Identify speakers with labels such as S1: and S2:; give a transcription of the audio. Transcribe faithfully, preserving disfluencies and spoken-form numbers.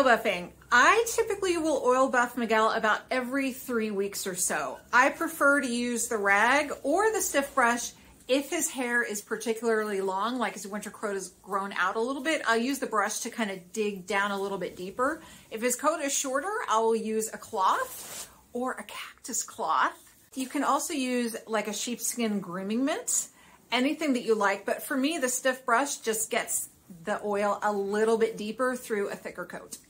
S1: buffing. I typically will oil buff Miguel about every three weeks or so. I prefer to use the rag or the stiff brush if his hair is particularly long, like his winter coat has grown out a little bit. I'll use the brush to kind of dig down a little bit deeper. If his coat is shorter, I will use a cloth or a cactus cloth. You can also use like a sheepskin grooming mitt, anything that you like. But for me, the stiff brush just gets the oil a little bit deeper through a thicker coat.